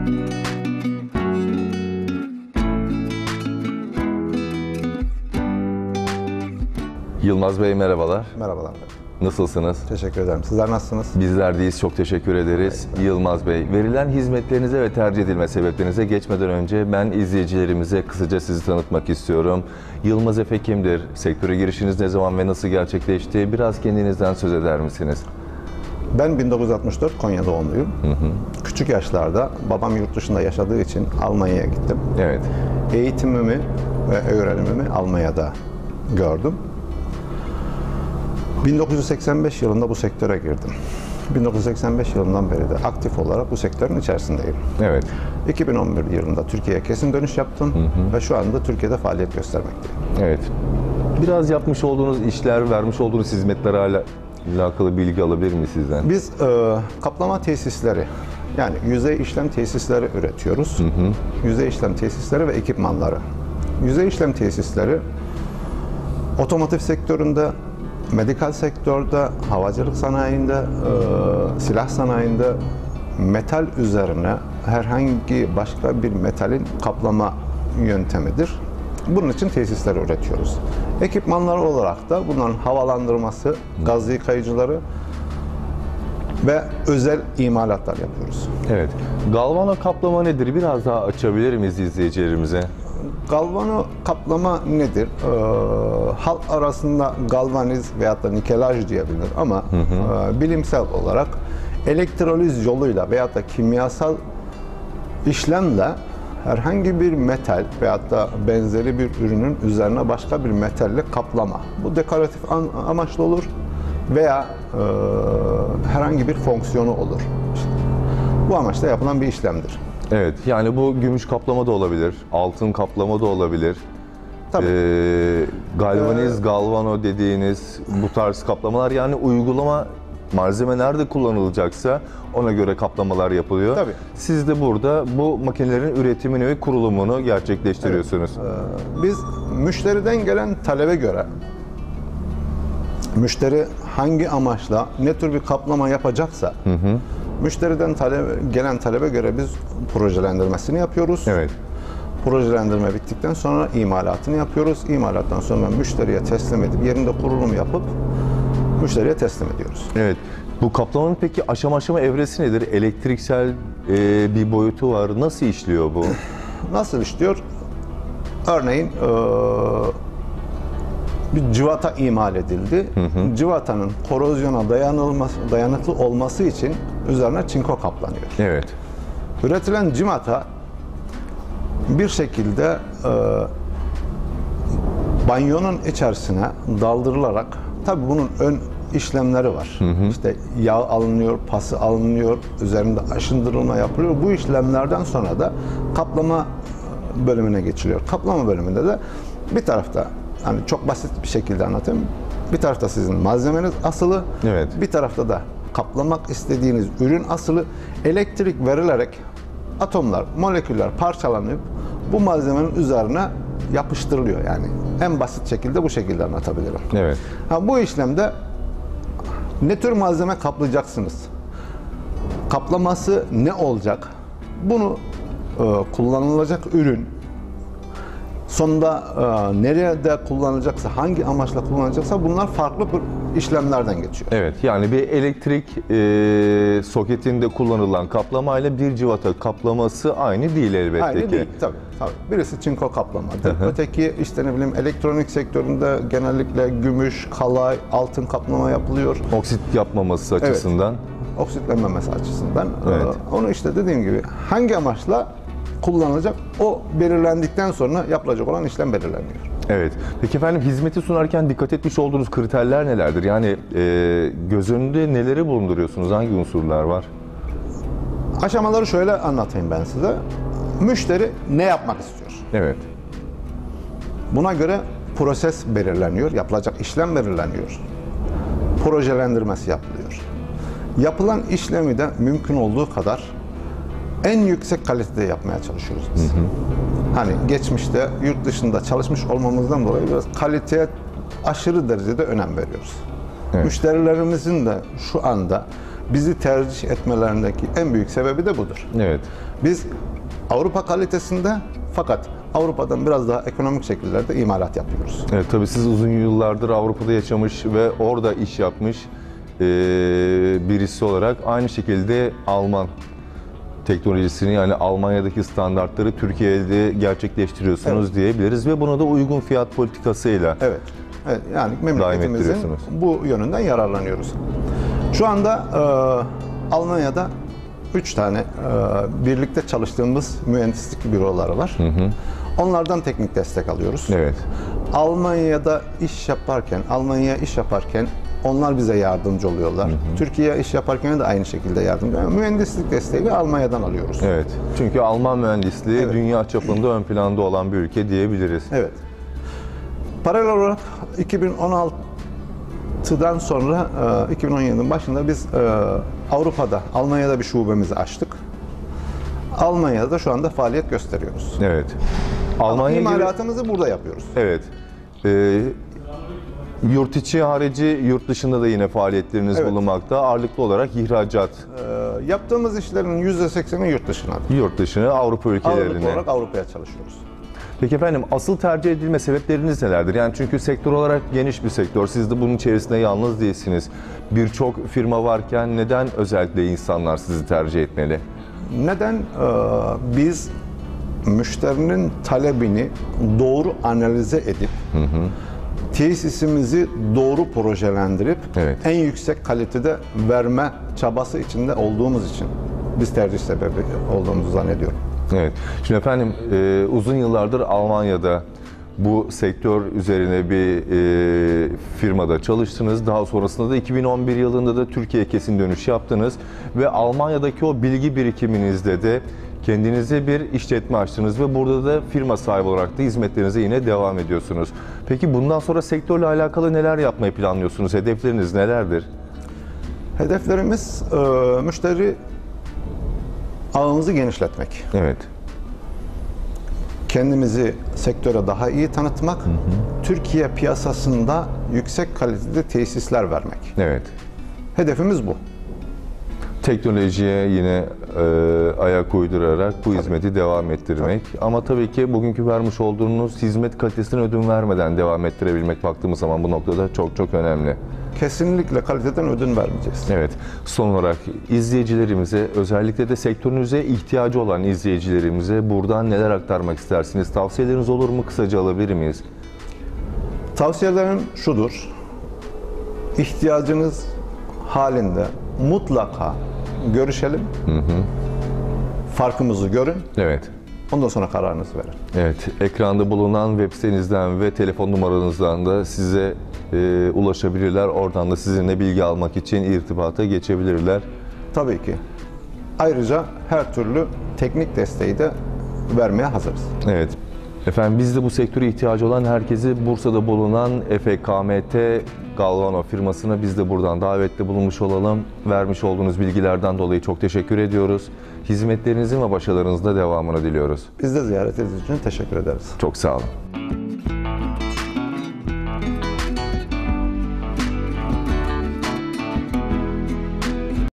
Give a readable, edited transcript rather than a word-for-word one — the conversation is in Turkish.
Yılmaz Bey merhabalar. Merhabalar. Nasılsınız? Teşekkür ederim. Sizler nasılsınız? Bizler deyiz. Çok teşekkür ederiz. Yılmaz Bey, verilen hizmetlerinize ve tercih edilme sebeplerinize geçmeden önce ben izleyicilerimize kısaca sizi tanıtmak istiyorum. Yılmaz Efe kimdir? Sektöre girişiniz ne zaman ve nasıl gerçekleşti? Biraz kendinizden söz eder misiniz? Ben 1964 Konya doğumluyum. Küçük yaşlarda babam yurt dışında yaşadığı için Almanya'ya gittim. Evet. Eğitimimi ve öğrenimimi Almanya'da gördüm. 1985 yılında bu sektöre girdim. 1985 yılından beri de aktif olarak bu sektörün içerisindeyim. Evet. 2011 yılında Türkiye'ye kesin dönüş yaptım ve şu anda Türkiye'de faaliyet göstermekteyim. Evet. Biraz yapmış olduğunuz işler, vermiş olduğunuz hizmetlerle alakalı bilgi alabilir miyiz sizden? Biz kaplama tesisleri, yani yüzey işlem tesisleri üretiyoruz. Yüzey işlem tesisleri ve ekipmanları. Yüzey işlem tesisleri otomotiv sektöründe, medikal sektörde, havacılık sanayinde, silah sanayinde metal üzerine herhangi başka bir metalin kaplama yöntemidir. Bunun için tesisleri üretiyoruz. Ekipmanlar olarak da bunların havalandırması, gaz yıkayıcıları ve özel imalatlar yapıyoruz. Evet. Galvano kaplama nedir? Biraz daha açabilir miyiz izleyicilerimize? Galvano kaplama nedir? Halk arasında galvaniz veyahut da nikelaj diyebilir ama bilimsel olarak elektroliz yoluyla veyahut da kimyasal işlemle herhangi bir metal veyahut da benzeri bir ürünün üzerine başka bir metalle kaplama. Bu dekoratif amaçlı olur veya herhangi bir fonksiyonu olur. İşte bu amaçla yapılan bir işlemdir. Evet, yani bu gümüş kaplama da olabilir, altın kaplama da olabilir. Tabii. Galvaniz, galvano dediğiniz bu tarz kaplamalar, yani uygulama malzeme nerede kullanılacaksa ona göre kaplamalar yapılıyor. Tabii. Siz de burada bu makinelerin üretimini ve kurulumunu gerçekleştiriyorsunuz. Evet. Biz müşteriden gelen talebe göre, müşteri hangi amaçla, ne tür bir kaplama yapacaksa, müşteriden gelen talebe göre biz projelendirmesini yapıyoruz. Evet. Projelendirme bittikten sonra imalatını yapıyoruz. İmalattan sonra müşteriye teslim edip yerinde kurulum yapıp müşteriye teslim ediyoruz. Evet. Bu kaplamanın peki aşama aşama evresi nedir? Elektriksel bir boyutu var. Nasıl işliyor bu? Nasıl işliyor? Örneğin bir cıvata imal edildi. Cıvatanın korozyona dayanıklı olması için üzerine çinko kaplanıyor. Evet. Üretilen cıvata bir şekilde banyonun içerisine daldırılarak, tabii bunun ön işlemleri var. İşte yağ alınıyor, pası alınıyor, üzerinde aşındırılma yapılıyor. Bu işlemlerden sonra da kaplama bölümüne geçiliyor. Kaplama bölümünde de bir tarafta, hani çok basit bir şekilde anlatayım, bir tarafta sizin malzemeniz asılı, Evet. bir tarafta da kaplamak istediğiniz ürün asılı, elektrik verilerek atomlar, moleküller parçalanıp bu malzemenin üzerine yapıştırılıyor. Yani en basit şekilde bu şekilde anlatabilirim. Evet. Bu işlemde ne tür malzeme kaplayacaksınız? Kaplaması ne olacak? Bunu kullanılacak ürün sonunda nerede kullanılacaksa, hangi amaçla kullanılacaksa bunlar farklı işlemlerden geçiyor. Evet, yani bir elektrik soketinde kullanılan kaplamayla bir cıvata kaplaması aynı değil elbette Aynı ki. değil, tabii. Birisi çinko kaplamadır. Öteki işte ne bileyim elektronik sektöründe genellikle gümüş, kalay, altın kaplama yapılıyor. Oksit yapmaması açısından. Oksitlenmemesi açısından. Evet. Onu işte dediğim gibi hangi amaçla kullanılacak, o belirlendikten sonra yapılacak olan işlem belirleniyor. Evet. Peki efendim, hizmeti sunarken dikkat etmiş olduğunuz kriterler nelerdir? Yani göz önünde neleri bulunduruyorsunuz? Hangi unsurlar var? Aşamaları şöyle anlatayım ben size. Müşteri ne yapmak istiyor? Evet. Buna göre proses belirleniyor, yapılacak işlem belirleniyor. Projelendirmesi yapılıyor. Yapılan işlemi de mümkün olduğu kadar en yüksek kalitede yapmaya çalışıyoruz biz. Hani geçmişte yurt dışında çalışmış olmamızdan dolayı biraz kaliteye aşırı derecede önem veriyoruz. Evet. Müşterilerimizin de şu anda bizi tercih etmelerindeki en büyük sebebi de budur. Evet. Biz Avrupa kalitesinde fakat Avrupa'dan biraz daha ekonomik şekillerde imalat yapıyoruz. Evet, tabii siz uzun yıllardır Avrupa'da yaşamış ve orada iş yapmış birisi olarak aynı şekilde Alman teknolojisini, yani Almanya'daki standartları Türkiye'de gerçekleştiriyorsunuz diyebiliriz ve buna da uygun fiyat politikasıyla Evet. Evet, yani memleketimizin ettiriyorsunuz. bu yönünden yararlanıyoruz. Şu anda Almanya'da 3 tane birlikte çalıştığımız mühendislik büroları var. Onlardan teknik destek alıyoruz. Evet. Almanya'ya iş yaparken onlar bize yardımcı oluyorlar. Türkiye'ye iş yaparken de aynı şekilde yardımcı oluyorlar. Mühendislik desteği Almanya'dan alıyoruz. Evet. Çünkü Alman mühendisliği Evet. dünya çapında ön planda olan bir ülke diyebiliriz. Evet. Paralel olarak 2016'dan sonra 2017'nin başında biz Avrupa'da, Almanya'da bir şubemizi açtık. Almanya'da şu anda faaliyet gösteriyoruz. Evet. Ama Almanya gibi, imalatımızı burada yapıyoruz. evet. Yurt içi harici, yurt dışında da yine faaliyetleriniz Evet. bulunmakta. Ağırlıklı olarak ihracat, Yaptığımız işlerin %80'i yurt dışına. yurt dışına, Avrupa ülkelerine. Ağırlıklı olarak Avrupa'ya çalışıyoruz. Peki efendim, asıl tercih edilme sebepleriniz nelerdir? Yani çünkü sektör olarak geniş bir sektör. Siz de bunun içerisinde yalnız değilsiniz. Birçok firma varken neden özellikle insanlar sizi tercih etmeli? Neden? Biz müşterinin talebini doğru analize edip tesisimizi doğru projelendirip Evet. en yüksek kalitede verme çabası içinde olduğumuz için biz tercih sebebi olduğumuzu zannediyorum. Evet. Şimdi efendim, uzun yıllardır Almanya'da bu sektör üzerine bir firmada çalıştınız. Daha sonrasında da 2011 yılında da Türkiye'ye kesin dönüş yaptınız ve Almanya'daki o bilgi birikiminizde de kendinize bir işletme açtınız ve burada da firma sahibi olarak da hizmetlerinize yine devam ediyorsunuz. Peki bundan sonra sektörle alakalı neler yapmayı planlıyorsunuz? Hedefleriniz nelerdir? Hedeflerimiz müşteri ağımızı genişletmek. Evet. Kendimizi sektöre daha iyi tanıtmak, Türkiye piyasasında yüksek kalitede tesisler vermek. Evet. Hedefimiz bu. Teknolojiye yine ayak uydurarak bu hizmeti devam ettirmek. Ama tabii ki bugünkü vermiş olduğunuz hizmet kalitesine ödün vermeden devam ettirebilmek baktığımız zaman bu noktada çok çok önemli. Kesinlikle kaliteden ödün vermeyeceğiz. Evet. Son olarak izleyicilerimize, özellikle de sektörünüze ihtiyacı olan izleyicilerimize buradan neler aktarmak istersiniz? Tavsiyeleriniz olur mu? Kısaca alabilir miyiz? Tavsiyelerim şudur. İhtiyacınız halinde mutlaka görüşelim. Farkımızı görün. Evet. Ondan sonra kararınızı verin. Evet, ekranda bulunan web sitenizden ve telefon numaranızdan da size ulaşabilirler. Oradan da sizinle bilgi almak için irtibata geçebilirler. Tabii ki. Ayrıca her türlü teknik desteği de vermeye hazırız. Evet. Efendim, biz de bu sektöre ihtiyacı olan herkesi Bursa'da bulunan FKMT Galvano firmasına biz de buradan davette bulunmuş olalım. Vermiş olduğunuz bilgilerden dolayı çok teşekkür ediyoruz. Hizmetlerinizin ve başarılarınızın da devamını diliyoruz. Biz de ziyaret ettiğiniz için teşekkür ederiz. Çok sağ olun.